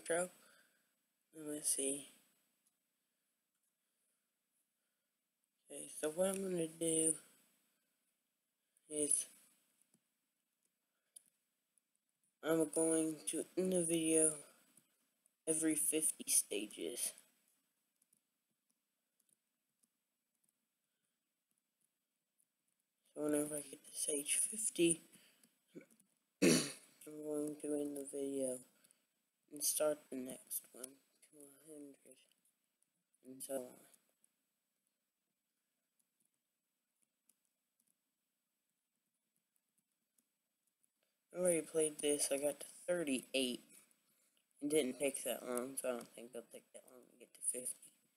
intro. Let's see. Okay, so what I'm going to do is I'm going to end the video every 50 stages. So whenever I get to stage 50, I'm going to end the video and start the next one to 100 and so on. I already played this, I got to 38. It didn't take that long, so I don't think it'll take that long to get to 50.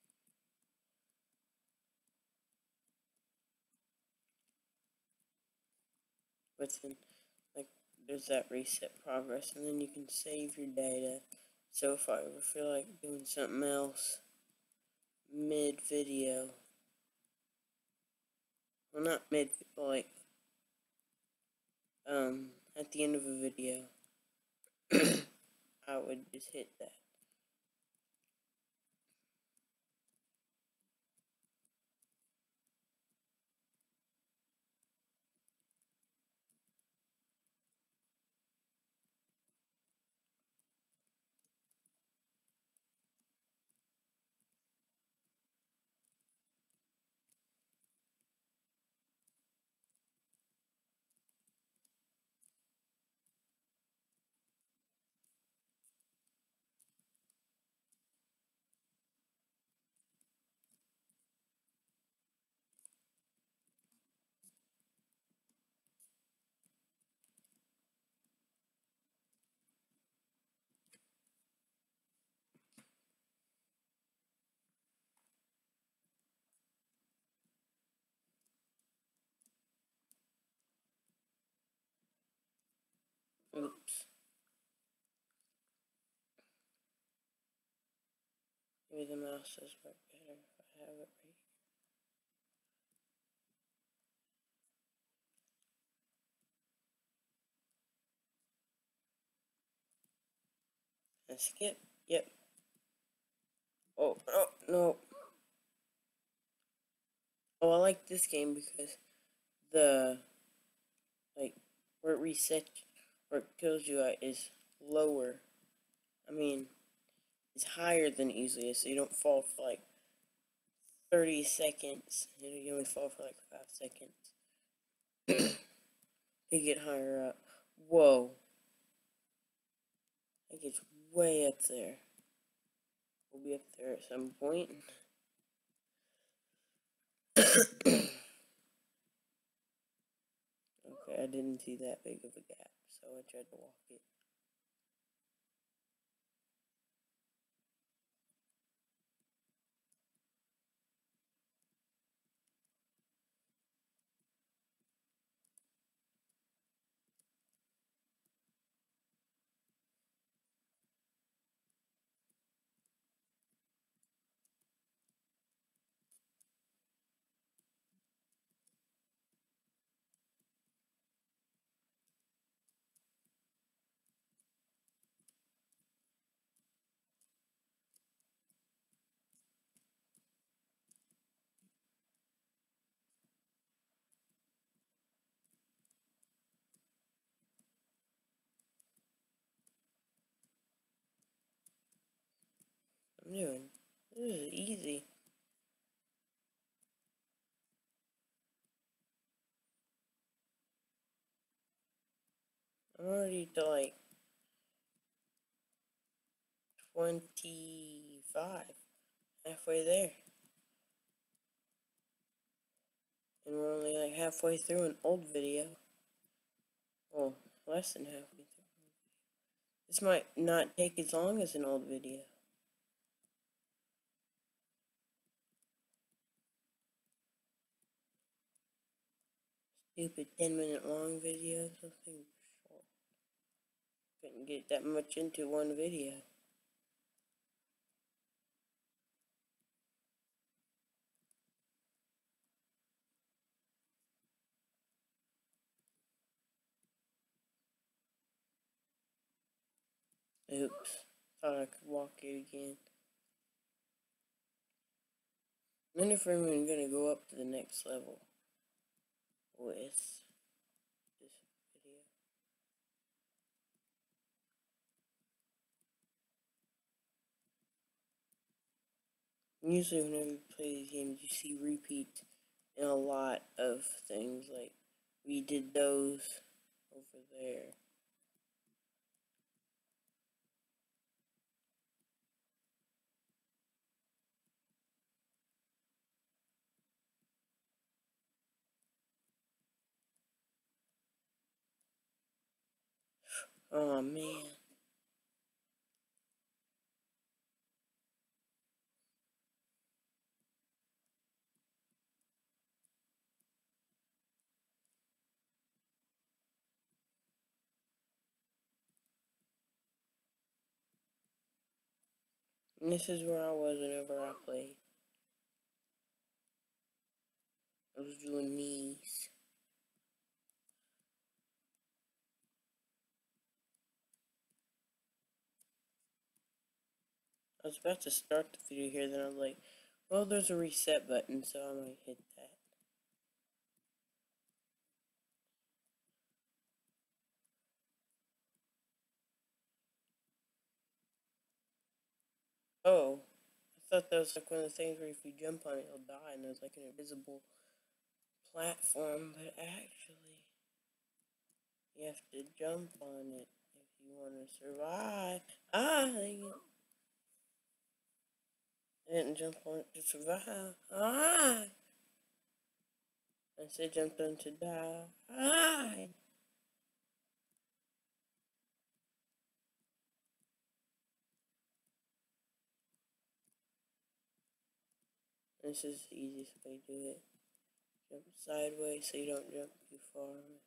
But then, like, there's that reset progress, and then you can save your data. So if I ever feel like doing something else mid-video, well, not mid, but like, at the end of a video, I would just hit that. Oops. Maybe the mouse does work better if I have it right. And skip. Yep. Oh, no. Oh, I like this game because the, like, where it resets, where it kills you at is lower. I mean, it's higher than easiest, so you don't fall for like 30 seconds. You only fall for like 5 seconds. You get higher up. Whoa. It gets way up there. We'll be up there at some point. Okay, I didn't see that big of a gap, so I tried to walk it. I'm doing. This is easy. I'm already to like 25. Halfway there. And we're only like halfway through an old video. Well, less than halfway through. This might not take as long as an old video. Stupid 10-minute long videos. Those things are short. Couldn't get that much into one video. Oops. Thought I could walk it again. I wonder if I'm even gonna go up to the next level with this video. Usually whenever you play these games, you see repeats in a lot of things, like we did those over there. Oh man. And this is where I was whenever I played. I was doing these. I was about to start the video here, then I was like, well, there's a reset button, so I might hit that. Oh, I thought that was like one of the things where if you jump on it, you'll die, and there's like an invisible platform, but actually, you have to jump on it if you want to survive. Dang it. I didn't jump on it to survive. I said jumped on to die. This is the easiest way to do it. Jump sideways so you don't jump too far.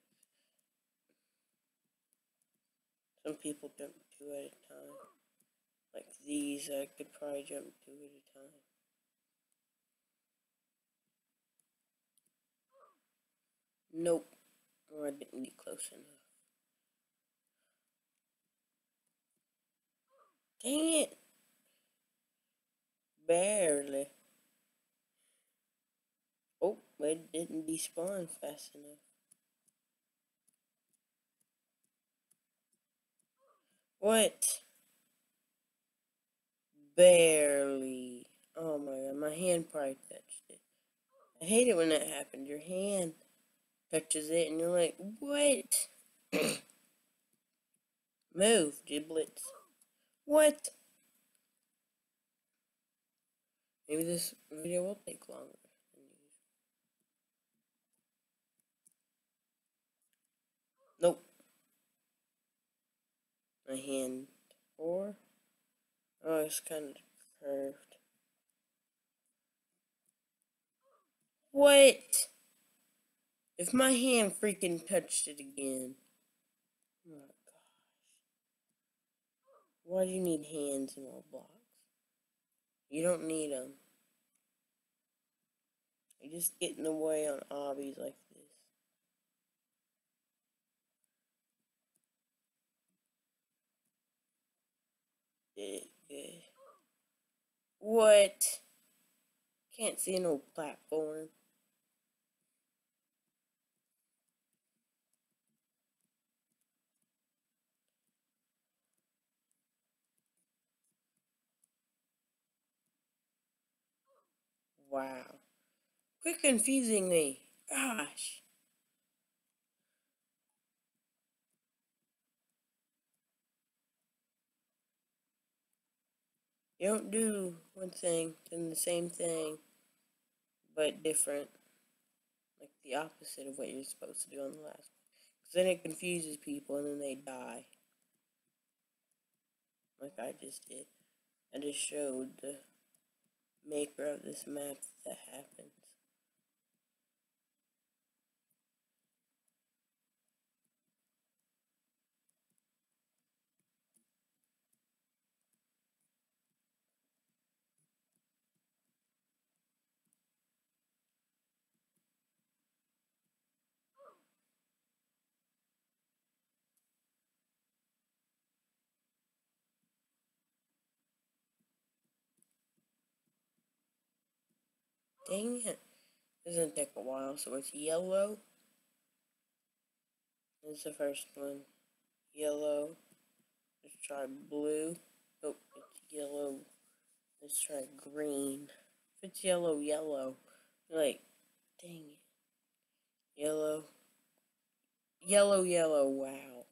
Some people jump two at a time. Like these, I could probably jump two at a time. Nope. Or I didn't get close enough. Dang it! Barely. Oh, it didn't despawn fast enough. What? Barely. Oh my god, my hand probably touched it. I hate it when that happens. Your hand touches it and you're like, what? Move, giblets. What? Maybe this video will take longer than usual. Nope. My hand. Or? Oh, it's kind of curved. What? If my hand freaking touched it again. Oh my gosh. Why do you need hands in Roblox? You don't need them. You just get in the way on obbies like this. What? Can't see no platform. Wow. Quit confusing me. Gosh. You don't do one thing, then the same thing, but different. Like the opposite of what you're supposed to do on the last one. Because then it confuses people and then they die. Like I just did. I just showed the maker of this map that happens. Dang it. This doesn't take a while, so it's yellow. This is the first one. Yellow. Let's try blue. Oh, it's yellow. Let's try green. If it's yellow, yellow. Like, dang it. Yellow. Yellow, yellow, wow.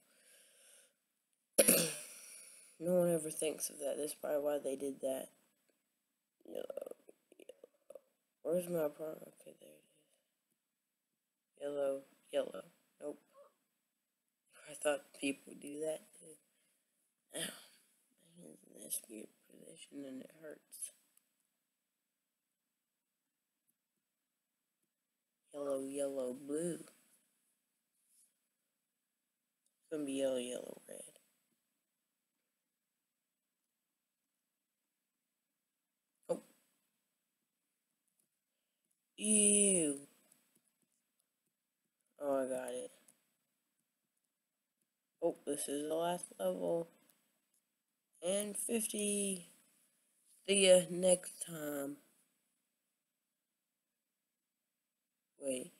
No one ever thinks of that. That's probably why they did that. Yellow, yellow. Where's my product? Okay, there it is. Yellow, yellow. Nope. I thought people would do that too. Ow. My hand's in this weird position and it hurts. Yellow, yellow, blue. It's gonna be yellow, yellow, red. Oh. Ew. Oh, I got it. Oh, this is the last level. And 50. See ya next time. Wait.